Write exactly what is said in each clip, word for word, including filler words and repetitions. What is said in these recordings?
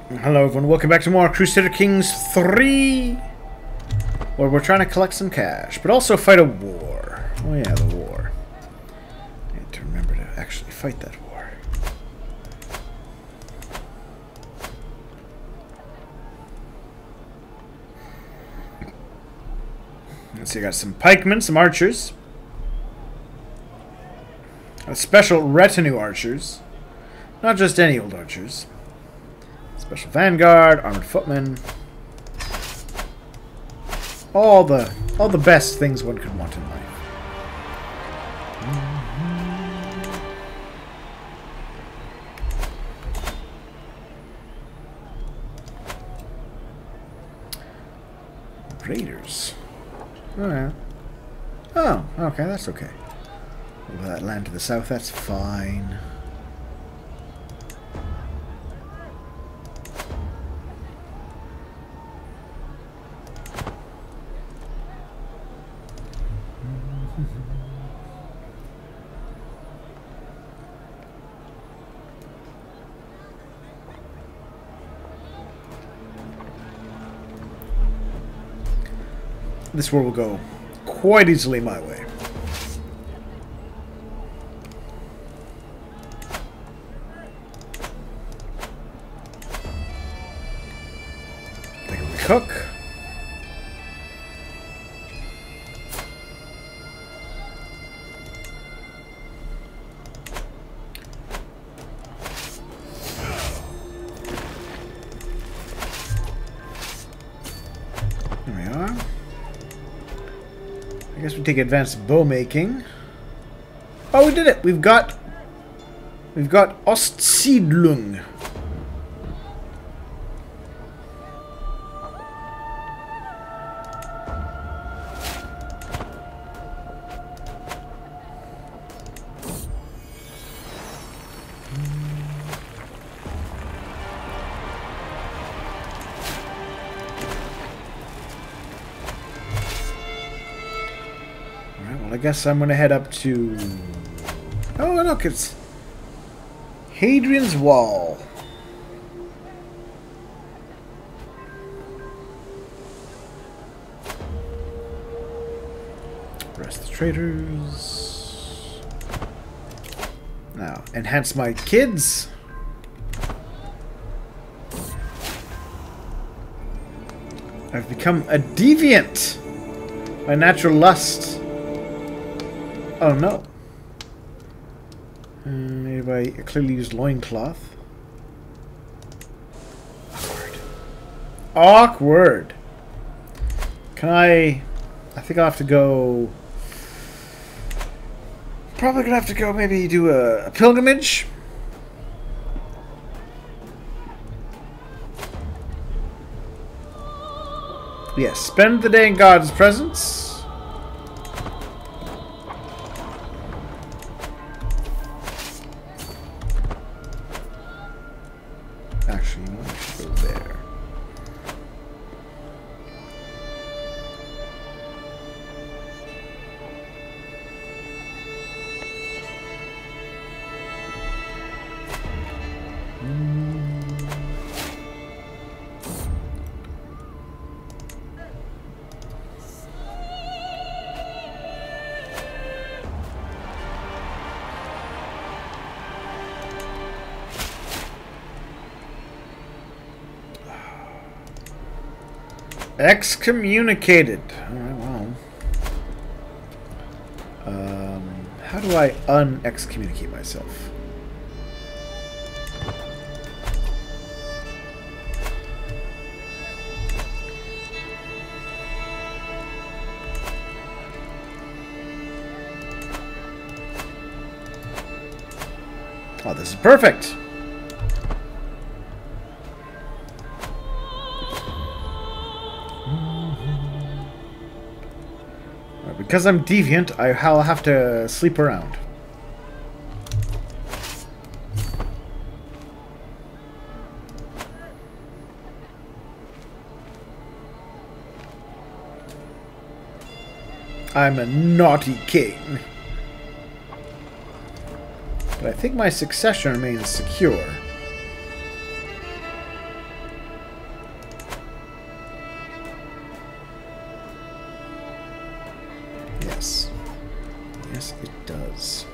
Hello everyone, welcome back to more Crusader Kings three, where we're trying to collect some cash, but also fight a war. Oh yeah, the war. I need to remember to actually fight that war. Let's see, I got some pikemen, some archers. A special retinue archers. Not just any old archers. Special vanguard, armored footmen. All the all the best things one could want in life. Raiders. Oh yeah. Oh, okay, that's okay. Over that land to the south, that's fine. This war will go quite easily my way. Take a cook. There we are. I guess we take advanced bow making. Oh, we did it! We've got we've got Ostsiedlung. I guess I'm gonna head up to... Oh, look, it's Hadrian's Wall. Rest the traders. Now, enhance my kids. I've become a deviant by natural lust. Oh no. Uh, maybe I clearly used loincloth. Awkward. Awkward. Can I... I think I'll have to go... Probably gonna have to go maybe do a, a pilgrimage. Yes, spend the day in God's presence. Actually, you know, I should go there. Excommunicated. Alright, well. Um, how do I un-excommunicate myself? Oh, this is perfect! Because I'm deviant, I'll have to sleep around. I'm a naughty king. But I think my succession remains secure. Yes, it does.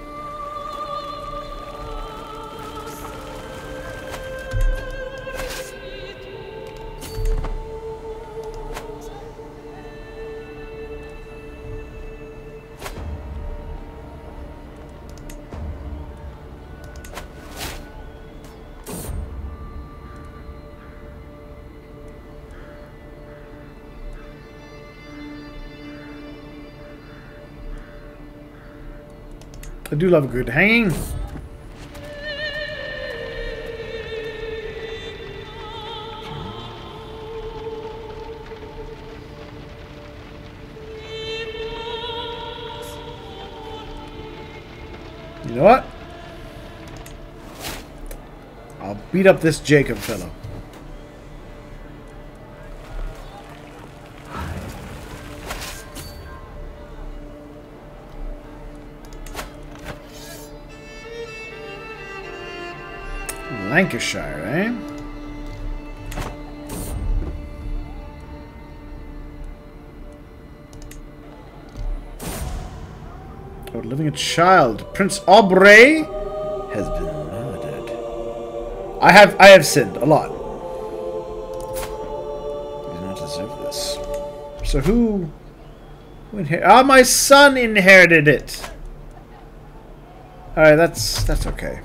I do love a good hanging. You know what? I'll beat up this Jacob fellow. Lancashire, eh? Oh, living a child. Prince Aubrey has been murdered. I have I have sinned a lot. I do not deserve this. So who, who inherited? Ah, my son inherited it. All right, that's that's okay.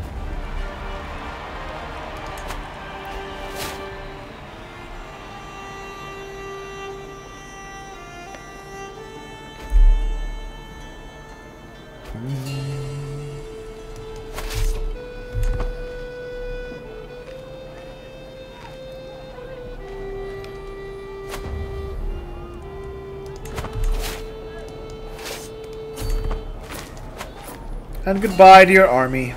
And goodbye to your army.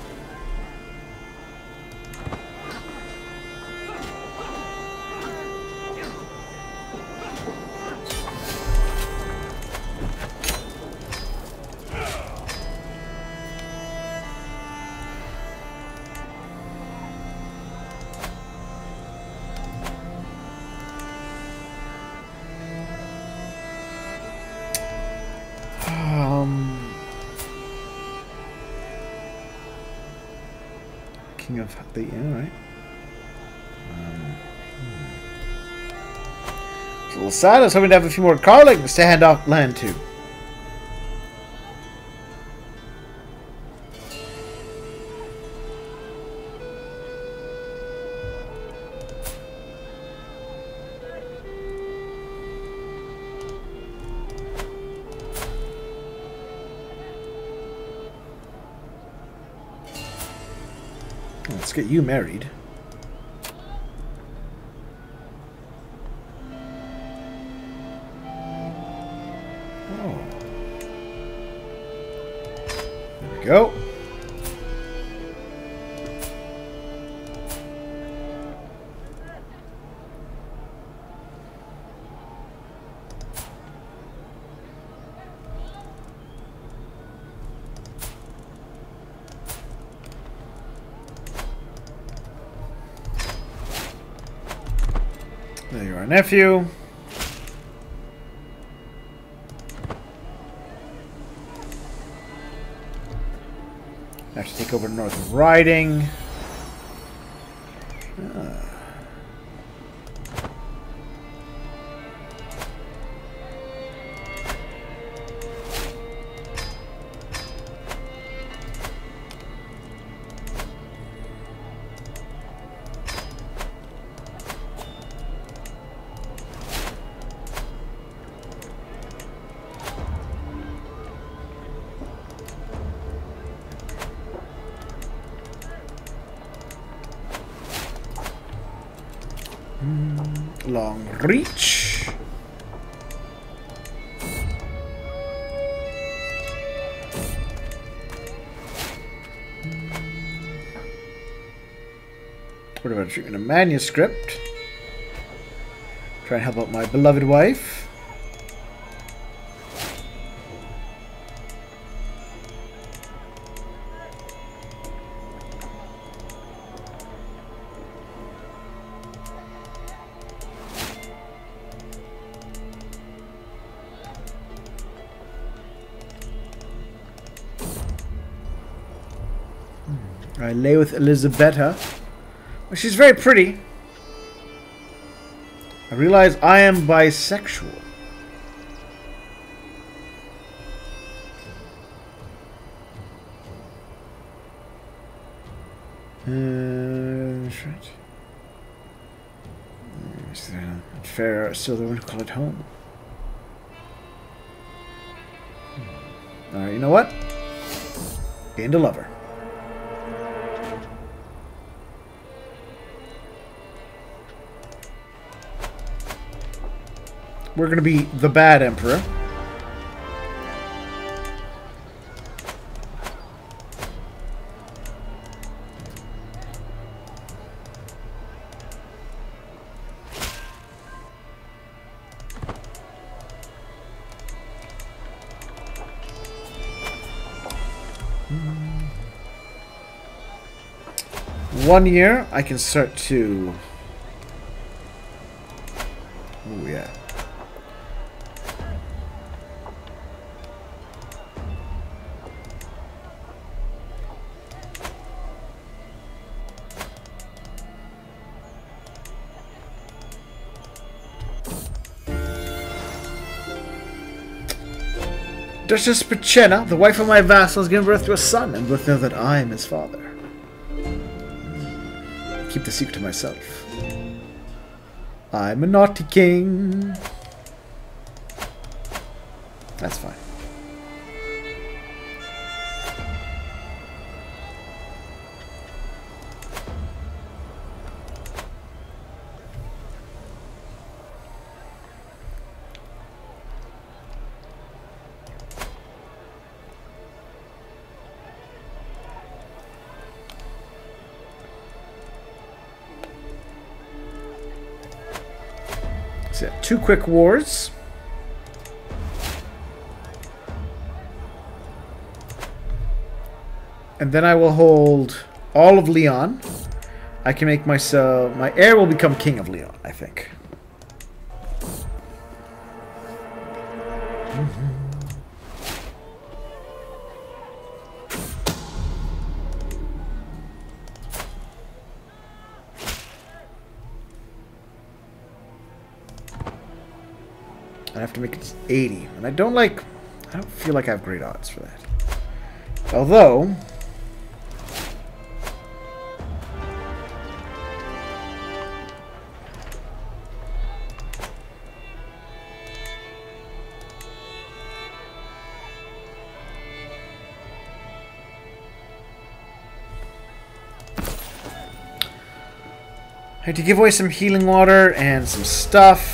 Of the yeah, right. Um, hmm. It's a little sad. I was hoping to have a few more carlings to hand off land to. Let's get you married. Oh. There we go. There you are, nephew. I have to take over North Riding. Ah. Long reach. What about treatment a manuscript? Try and help out my beloved wife. I lay with Elisabetta. Well, she's very pretty. I realize I am bisexual. Uh, that's right. Fair, still the one who call it home. Alright, you know what? Gained a lover. We're gonna be the bad emperor. One year, I can start to... Oh, yeah. Duchess Picena, the wife of my vassal, has given birth to a son, and both know that I am his father. Keep the secret to myself. I'm a naughty king. That's fine. So, two quick wars. And then I will hold all of Leon. I can make myself... My heir will become king of Leon, I think. Mm-hmm. I have to make it eighty. And I don't like... I don't feel like I have great odds for that. Although... I had to give away some healing water and some stuff.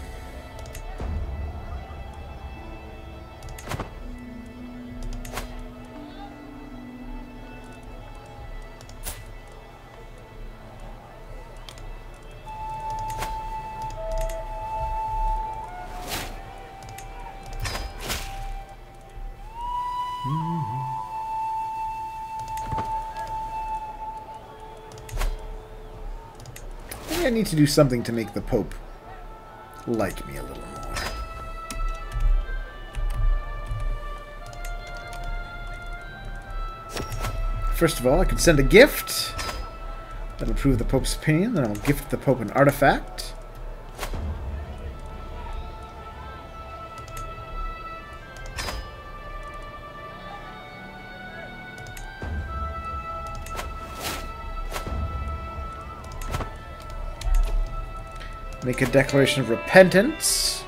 I need to do something to make the Pope like me a little more. First of all, I could send a gift. That'll prove the Pope's opinion. Then I'll gift the Pope an artifact. Make a declaration of repentance.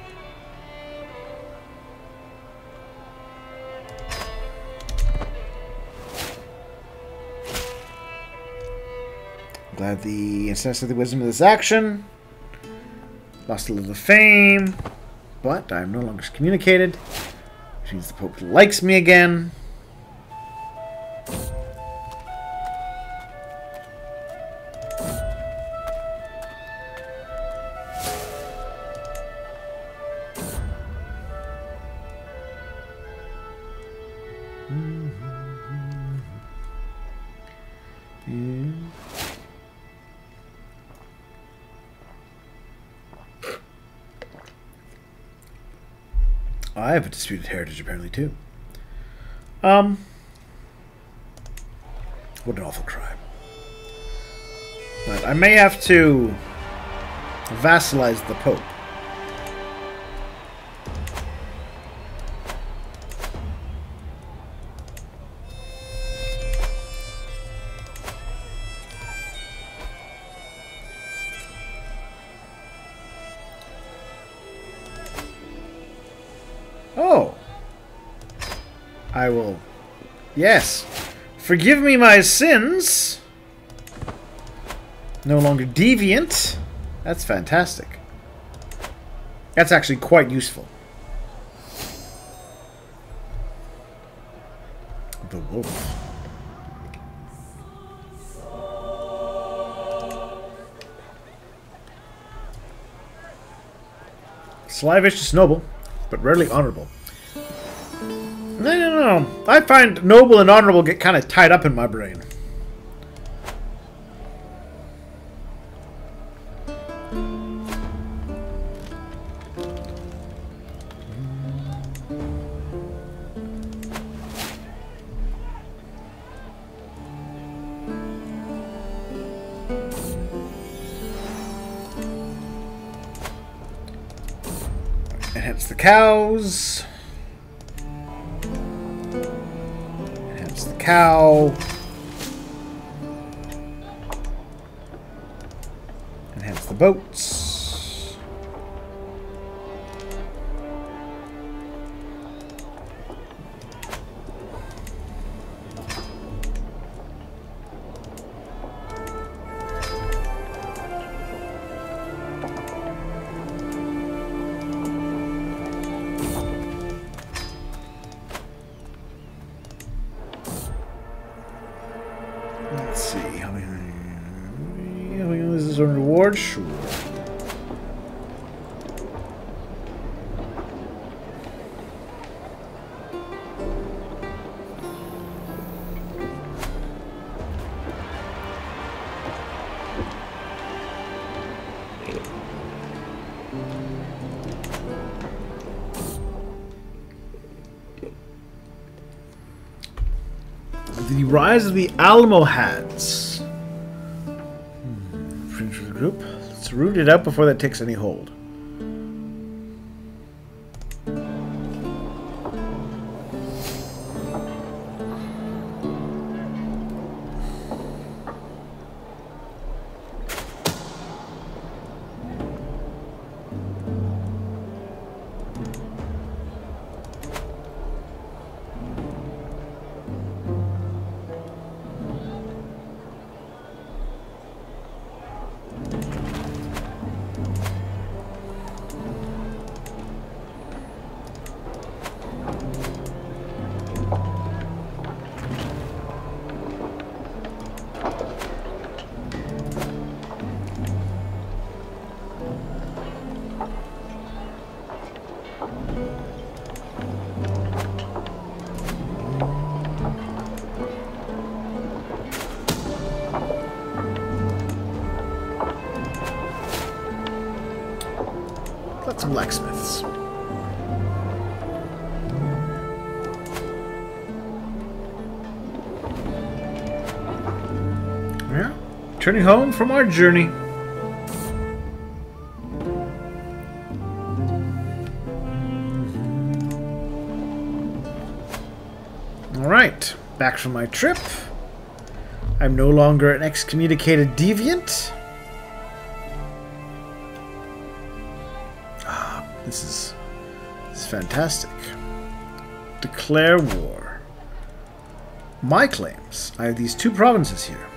Glad the instance of the wisdom of this action. Lost a little fame, but I'm no longer excommunicated, which means the Pope likes me again. I have a disputed heritage apparently too. Um, What an awful crime. But I may have to vassalize the Pope. Oh. I will... Yes. Forgive me my sins. No longer deviant. That's fantastic. That's actually quite useful. The wolf. Slavish is noble, but rarely honorable. No, no, no. I find noble and honorable get kind of tied up in my brain. Enhance the cows. Enhance the cow. Enhance the boats. Let's see. How many? How many is this on reward? Sure. The rise of the Almohads. Hmm. Fringe of the group. Let's root it out before that takes any hold. Got some blacksmiths. Yeah, turning home from our journey. All right, back from my trip. I'm no longer an excommunicated deviant. This is, this is fantastic. Declare war. My claims. I have these two provinces here.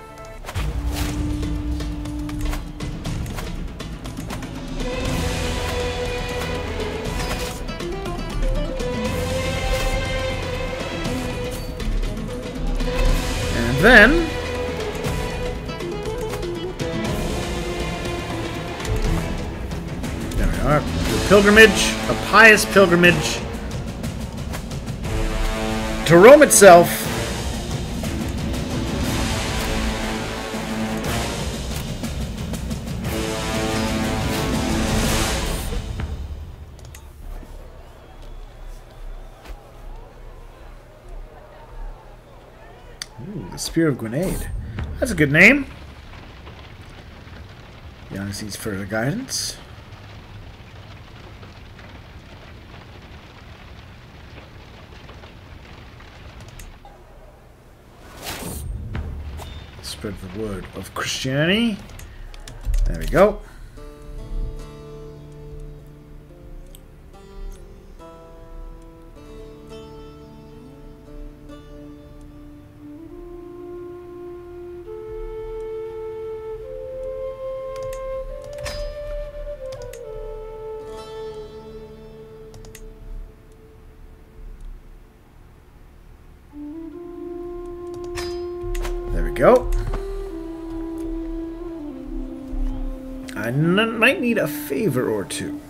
And then there we are. Pilgrimage, a pious pilgrimage to Rome itself. Ooh, the Spear of Grenade. That's a good name. Giannis needs further guidance. Spread the word of Christianity. There we go. There we go. I n might need a favor or two.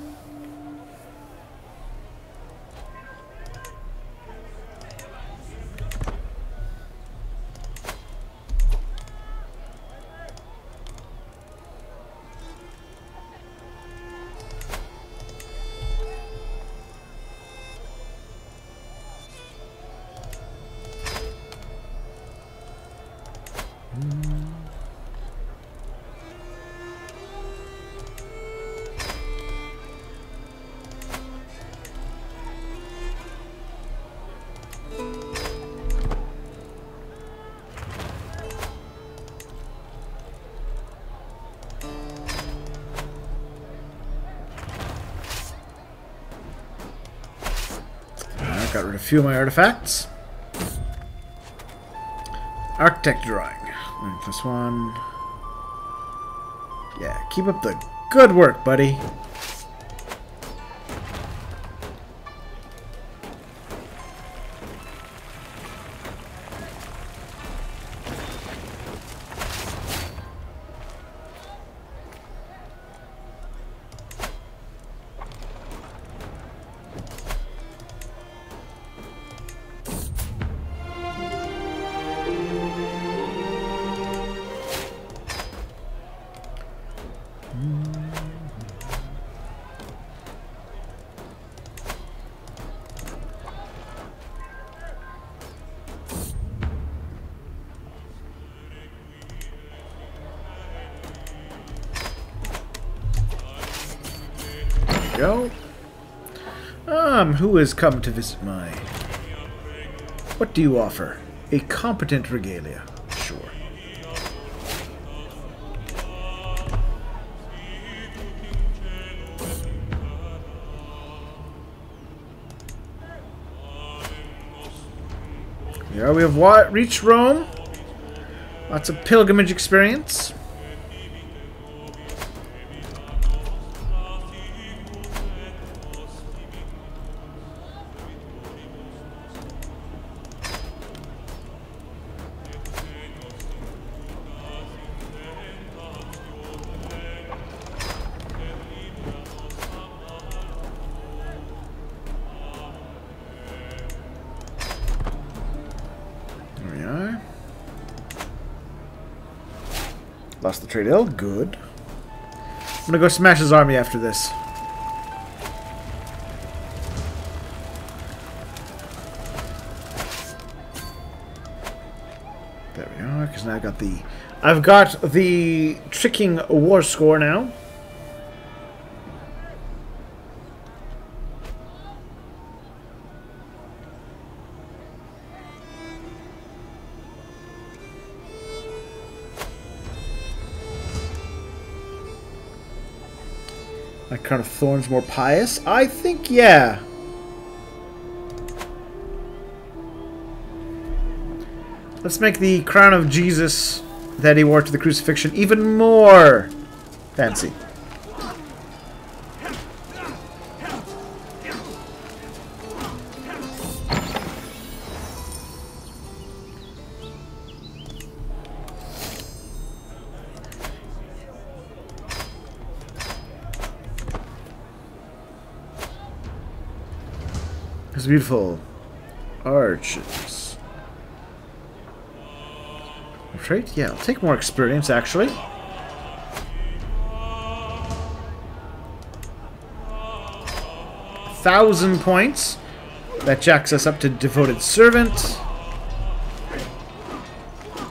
Got rid of a few of my artifacts. Architect drawing. One plus one. Yeah, keep up the good work, buddy. Go. Um, who has come to visit my... What do you offer? A competent regalia. Sure. Yeah, we have what? Reached Rome. Lots of pilgrimage experience. Lost the trade hill. Good. I'm gonna go smash his army after this. There we are. Because now I got the, I've got the tricking war score now. My crown of thorns more pious? I think, yeah. Let's make the crown of Jesus that he wore to the crucifixion even more fancy. It's beautiful arches. Trait? Yeah, I'll take more experience actually. Thousand points. That jacks us up to devoted servant.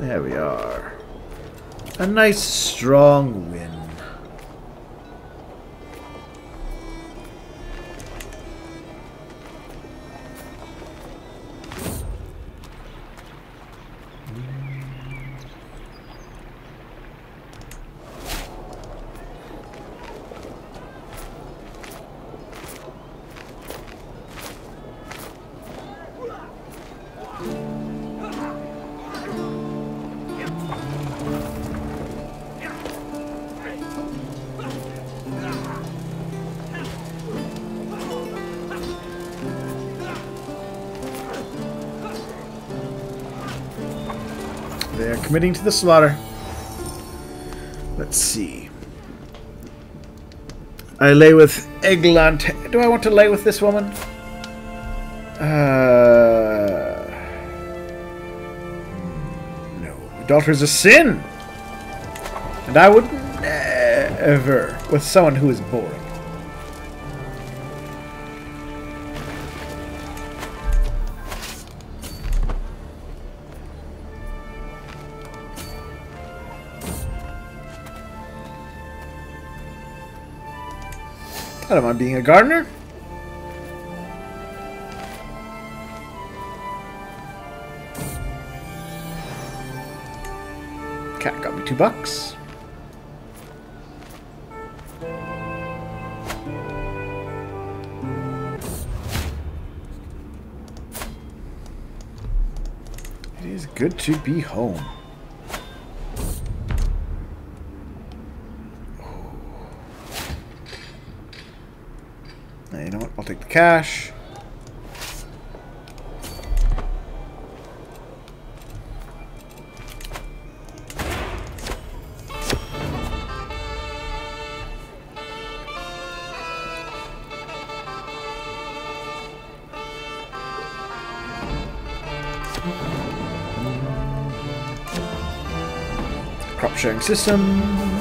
There we are. A nice strong win. They're committing to the slaughter. Let's see. I lay with Eglant. Do I want to lay with this woman? Uh, no. Adultery is a sin. And I would never with someone who is boring. I don't mind being a gardener. Cat got me two bucks. It is good to be home. You know what? I'll take the cash. Crop sharing system.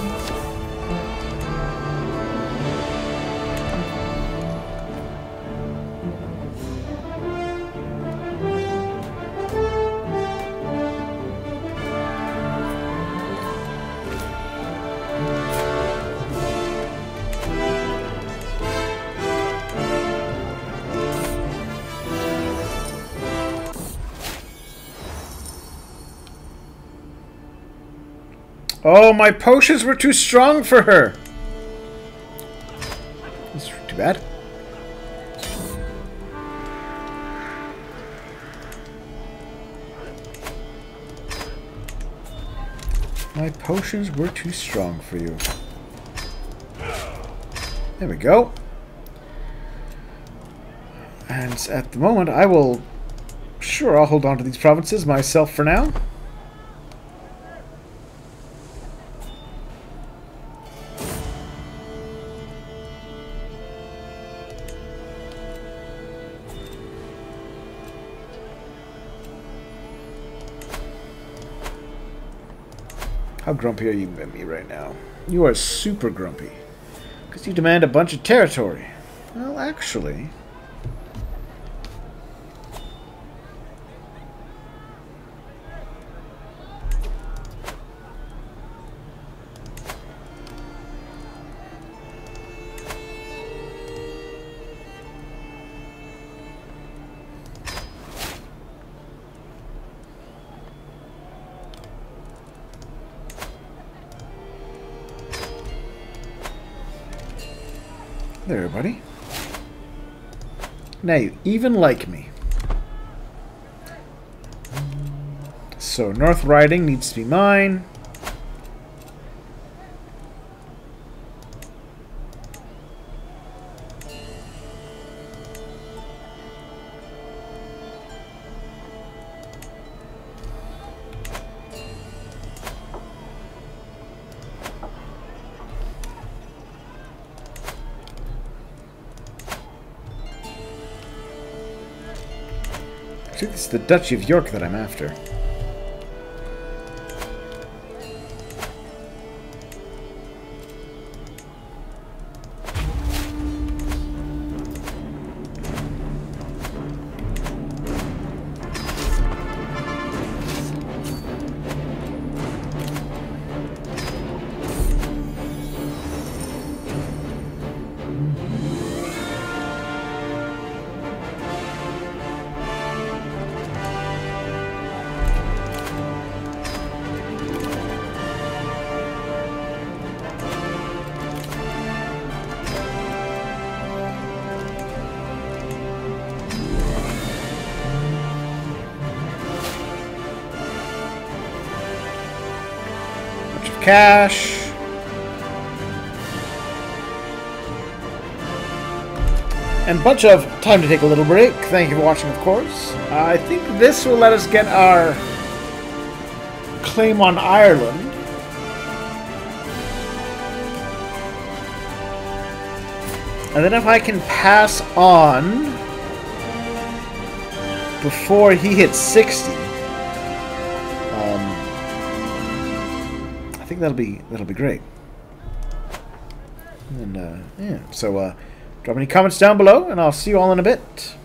Oh, my potions were too strong for her. That's too bad. My potions were too strong for you. There we go. And at the moment, I will... Sure, I'll hold on to these provinces myself for now. How grumpy are you at me right now? You are super grumpy. Because you demand a bunch of territory. Well, actually... There, buddy. Now you even like me. So, North Riding needs to be mine. It's the Duchy of York that I'm after. bunch of cash. And a bunch of time to take a little break. Thank you for watching, of course. Uh, I think this will let us get our claim on Ireland. And then if I can pass on before he hits sixty, um, I think that'll be that'll be great. And uh, yeah, so uh, drop any comments down below, and I'll see you all in a bit.